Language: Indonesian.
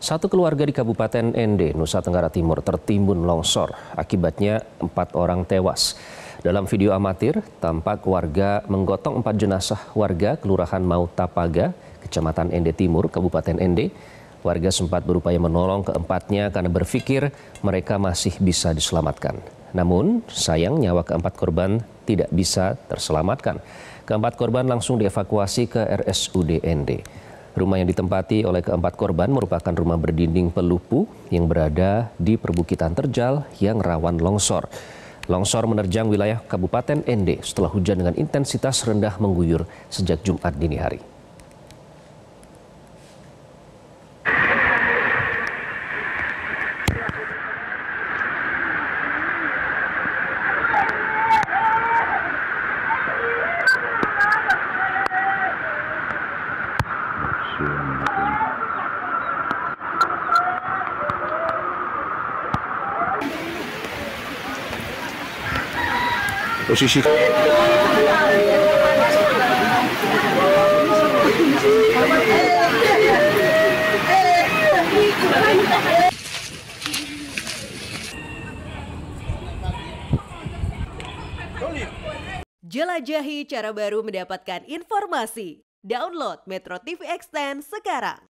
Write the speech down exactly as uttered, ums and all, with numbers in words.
Satu keluarga di Kabupaten Ende, Nusa Tenggara Timur tertimbun longsor. Akibatnya empat orang tewas. Dalam video amatir, tampak warga menggotong empat jenazah warga Kelurahan Mautapaga, Kecamatan Ende Timur, Kabupaten Ende. Warga sempat berupaya menolong keempatnya karena berpikir mereka masih bisa diselamatkan. Namun, sayang nyawa keempat korban tidak bisa terselamatkan. Keempat korban langsung dievakuasi ke R S U D Ende. Rumah yang ditempati oleh keempat korban merupakan rumah berdinding pelupu yang berada di perbukitan terjal yang rawan longsor. Longsor menerjang wilayah Kabupaten Ende setelah hujan dengan intensitas rendah mengguyur sejak Jumat dini hari. Posisi Jelajahi cara baru mendapatkan informasi. Download Metro T V Extend sekarang.